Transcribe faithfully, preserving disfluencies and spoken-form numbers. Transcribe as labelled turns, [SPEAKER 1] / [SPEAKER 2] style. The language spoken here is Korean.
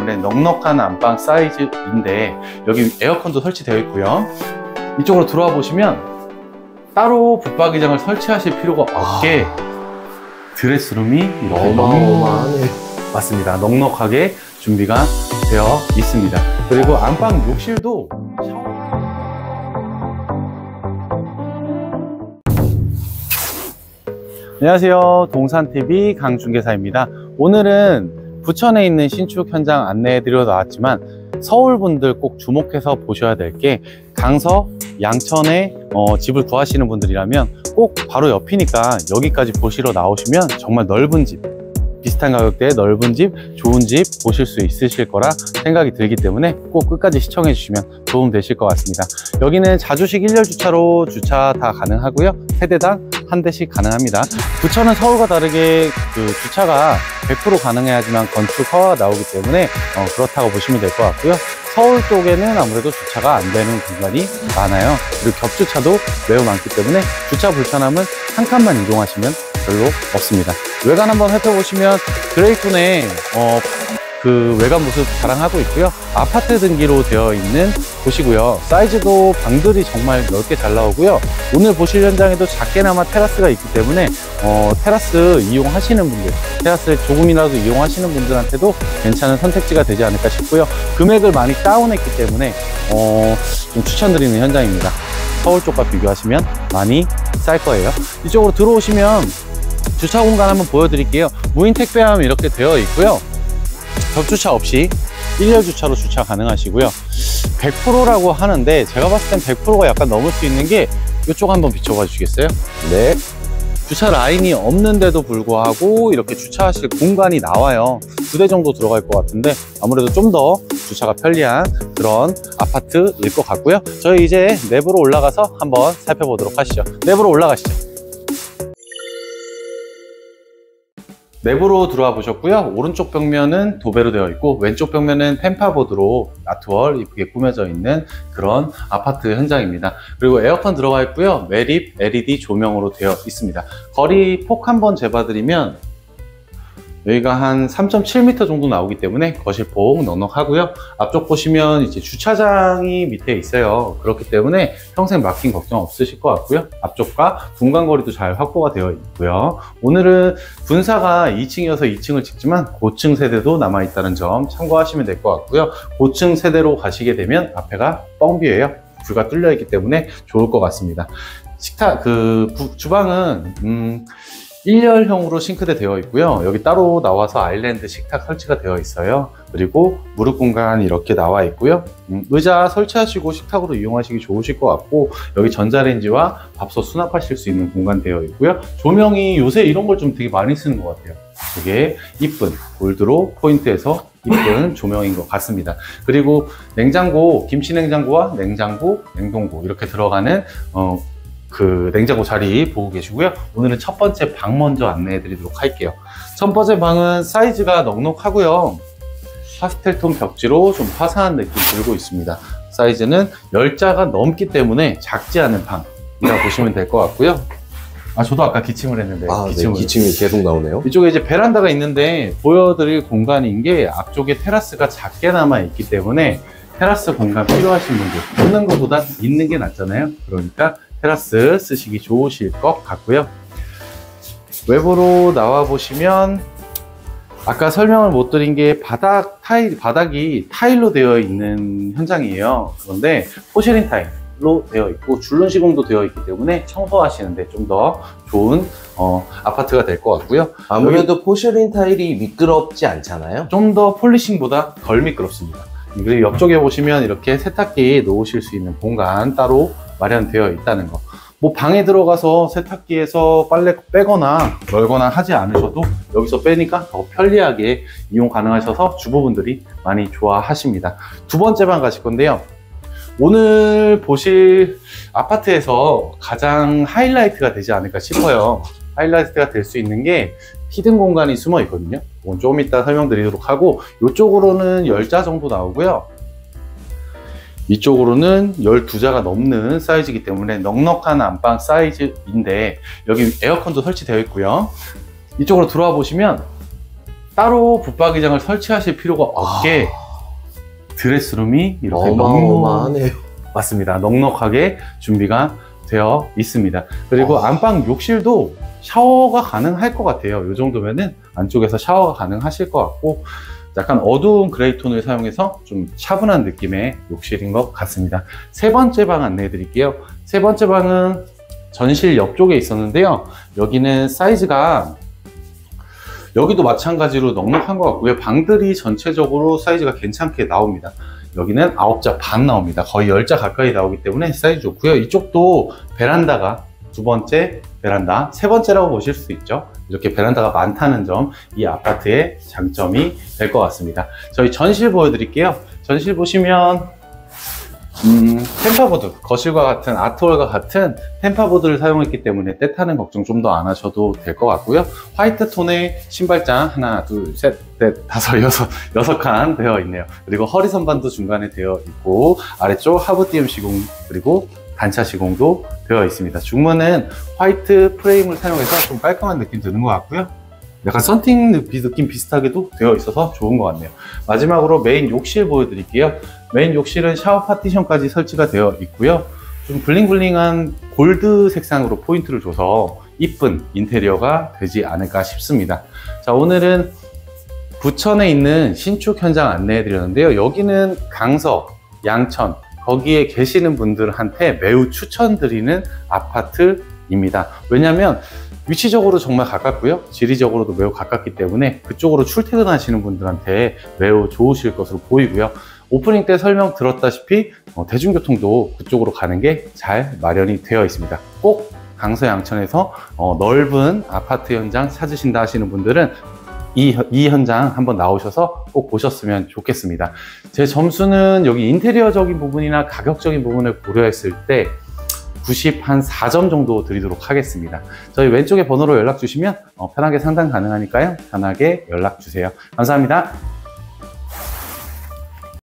[SPEAKER 1] 때문에 넉넉한 안방 사이즈인데 여기 에어컨도 설치되어 있고요. 이쪽으로 들어와 보시면 따로 붙박이장을 설치하실 필요가 없게 드레스룸이 이렇게
[SPEAKER 2] 어마어마하네.
[SPEAKER 1] 맞습니다. 넉넉하게 준비가 되어 있습니다. 그리고 안방 욕실도 안녕하세요, 동산티비 강중개사입니다. 오늘은 부천에 있는 신축 현장 안내해 드려 나왔지만 서울 분들 꼭 주목해서 보셔야 될 게 강서, 양천에 어, 집을 구하시는 분들이라면 꼭 바로 옆이니까 여기까지 보시러 나오시면 정말 넓은 집, 비슷한 가격대에 넓은 집, 좋은 집 보실 수 있으실 거라 생각이 들기 때문에 꼭 끝까지 시청해 주시면 도움 되실 것 같습니다. 여기는 자주식 일 열 주차로 주차 다 가능하고요, 세대당 한 대씩 가능합니다. 부천은 서울과 다르게 그 주차가 백 퍼센트 가능해야지만 건축 허가가 나오기 때문에 어, 그렇다고 보시면 될 것 같고요. 서울 쪽에는 아무래도 주차가 안 되는 공간이 많아요. 그리고 겹주차도 매우 많기 때문에 주차 불편함은 한 칸만 이동하시면 별로 없습니다. 외관 한번 살펴보시면 그레이톤의 어, 그 외관 모습 자랑하고 있고요. 아파트 등기로 되어 있는 곳이고요. 사이즈도 방들이 정말 넓게 잘 나오고요. 오늘 보실 현장에도 작게나마 테라스가 있기 때문에 어, 테라스 이용하시는 분들, 테라스를 조금이라도 이용하시는 분들한테도 괜찮은 선택지가 되지 않을까 싶고요. 금액을 많이 다운했기 때문에 어, 좀 추천드리는 현장입니다. 서울 쪽과 비교하시면 많이 쌀 거예요. 이쪽으로 들어오시면 주차 공간 한번 보여드릴게요. 무인 택배함 이렇게 되어 있고요. 겹주차 없이 일 열 주차로 주차 가능하시고요. 백 퍼센트라고 하는데 제가 봤을 땐 백 퍼센트가 약간 넘을 수 있는 게 이쪽 한번 비춰봐 주시겠어요? 네. 주차 라인이 없는데도 불구하고 이렇게 주차하실 공간이 나와요. 두 대 정도 들어갈 것 같은데 아무래도 좀 더 주차가 편리한 그런 아파트일 것 같고요. 저희 이제 내부로 올라가서 한번 살펴보도록 하시죠. 내부로 올라가시죠. 내부로 들어와 보셨고요. 오른쪽 벽면은 도배로 되어 있고 왼쪽 벽면은 펜파보드로 아트월 이쁘게 꾸며져 있는 그런 아파트 현장입니다. 그리고 에어컨 들어가 있고요. 매립 엘이디 조명으로 되어 있습니다. 거리 폭 한번 재봐드리면 여기가 한 삼 점 칠 미터 정도 나오기 때문에 거실 폭 넉넉하고요. 앞쪽 보시면 이제 주차장이 밑에 있어요. 그렇기 때문에 평생 막힘 걱정 없으실 것 같고요. 앞쪽과 분간거리도 잘 확보가 되어 있고요. 오늘은 분사가 이 층이어서 이 층을 찍지만 고층 세대도 남아있다는 점 참고하시면 될 것 같고요. 고층 세대로 가시게 되면 앞에가 뻥비예요. 불과 뚫려 있기 때문에 좋을 것 같습니다. 식탁, 그 부, 주방은 음, 일 열형으로 싱크대 되어 있고요. 여기 따로 나와서 아일랜드 식탁 설치가 되어 있어요. 그리고 무릎 공간이 이렇게 나와 있고요. 음, 의자 설치하시고 식탁으로 이용하시기 좋으실 것 같고 여기 전자레인지와 밥솥 수납하실 수 있는 공간 되어 있고요. 조명이 요새 이런 걸 좀 되게 많이 쓰는 것 같아요. 되게 이쁜 골드로 포인트에서 이쁜 조명인 것 같습니다. 그리고 냉장고, 김치 냉장고와 냉장고, 냉동고 이렇게 들어가는 어, 그 냉장고 자리 보고 계시고요. 오늘은 첫 번째 방 먼저 안내해 드리도록 할게요. 첫 번째 방은 사이즈가 넉넉하고요. 파스텔톤 벽지로 좀 화사한 느낌 들고 있습니다. 사이즈는 열 자가 넘기 때문에 작지 않은 방이라고 보시면 될 것 같고요. 아, 저도 아까 기침을 했는데
[SPEAKER 2] 아,
[SPEAKER 1] 기침을.
[SPEAKER 2] 네, 기침이 계속 나오네요.
[SPEAKER 1] 이쪽에 이제 베란다가 있는데 보여드릴 공간인 게 앞쪽에 테라스가 작게나마 있기 때문에 테라스 공간 필요하신 분들 없는 것보다 있는 게 낫잖아요. 그러니까 테라스 쓰시기 좋으실 것 같고요. 외부로 나와 보시면 아까 설명을 못 드린 게 바닥 타일, 바닥이 타일로 되어 있는 현장이에요. 그런데 포세린 타일로 되어 있고 줄눈 시공도 되어 있기 때문에 청소하시는데 좀 더 좋은 어, 아파트가 될 것 같고요.
[SPEAKER 2] 아무래도 포세린 타일이 미끄럽지 않잖아요.
[SPEAKER 1] 좀 더 폴리싱보다 덜 미끄럽습니다. 그리고 옆쪽에 보시면 이렇게 세탁기 놓으실 수 있는 공간 따로 마련되어 있다는 거. 뭐 방에 들어가서 세탁기에서 빨래 빼거나 널거나 하지 않으셔도 여기서 빼니까 더 편리하게 이용 가능하셔서 주부분들이 많이 좋아하십니다. 두 번째 방 가실 건데요. 오늘 보실 아파트에서 가장 하이라이트가 되지 않을까 싶어요. 하이라이트가 될 수 있는 게 히든 공간이 숨어 있거든요. 그건 조금 이따 설명드리도록 하고 이쪽으로는 열 자 정도 나오고요. 이쪽으로는 열두 자가 넘는 사이즈이기 때문에 넉넉한 안방 사이즈인데 여기 에어컨도 설치되어 있고요. 이쪽으로 들어와 보시면 따로 붙박이장을 설치하실 필요가 없게 드레스룸이 이렇게 넉넉,
[SPEAKER 2] 어마어마하네요.
[SPEAKER 1] 맞습니다. 넉넉하게 준비가 되어 있습니다. 그리고
[SPEAKER 2] 어.
[SPEAKER 1] 안방 욕실도 샤워가 가능할 것 같아요. 이 정도면은 안쪽에서 샤워가 가능하실 것 같고, 약간 어두운 그레이 톤을 사용해서 좀 차분한 느낌의 욕실인 것 같습니다. 세 번째 방 안내해 드릴게요. 세 번째 방은 전실 옆쪽에 있었는데요. 여기는 사이즈가 여기도 마찬가지로 넉넉한 것 같고요. 방들이 전체적으로 사이즈가 괜찮게 나옵니다. 여기는 아홉 자 반 나옵니다. 거의 열 자 가까이 나오기 때문에 사이즈 좋고요. 이쪽도 베란다가 두 번째 베란다, 세 번째라고 보실 수 있죠. 이렇게 베란다가 많다는 점, 이 아파트의 장점이 될 것 같습니다. 저희 전실 보여드릴게요. 전실 보시면 음, 템파보드, 거실과 같은 아트월과 같은 템파보드를 사용했기 때문에 때 타는 걱정 좀 더 안 하셔도 될 것 같고요. 화이트 톤의 신발장 하나, 둘, 셋, 넷, 다섯, 여섯, 여섯 칸 되어 있네요. 그리고 허리 선반도 중간에 되어 있고, 아래쪽 하부 띠움 시공, 그리고 단차 시공도 되어 있습니다. 중문은 화이트 프레임을 사용해서 좀 깔끔한 느낌 드는 것 같고요. 약간 썬팅 느낌 비슷하게도 되어 있어서 좋은 것 같네요. 마지막으로 메인 욕실 보여드릴게요. 메인 욕실은 샤워 파티션까지 설치가 되어 있고요. 좀 블링블링한 골드 색상으로 포인트를 줘서 이쁜 인테리어가 되지 않을까 싶습니다. 자, 오늘은 부천에 있는 신축 현장 안내해 드렸는데요. 여기는 강서, 양천, 거기에 계시는 분들한테 매우 추천드리는 아파트입니다. 왜냐하면 위치적으로 정말 가깝고요. 지리적으로도 매우 가깝기 때문에 그쪽으로 출퇴근하시는 분들한테 매우 좋으실 것으로 보이고요. 오프닝 때 설명 들었다시피 어, 대중교통도 그쪽으로 가는 게 잘 마련이 되어 있습니다. 꼭 강서 양천에서 어, 넓은 아파트 현장 찾으신다 하시는 분들은 이, 이 현장 한번 나오셔서 꼭 보셨으면 좋겠습니다. 제 점수는 여기 인테리어적인 부분이나 가격적인 부분을 고려했을 때 구십사 점 정도 드리도록 하겠습니다. 저희 왼쪽에 번호로 연락 주시면 어, 편하게 상담 가능하니까요. 편하게 연락 주세요. 감사합니다.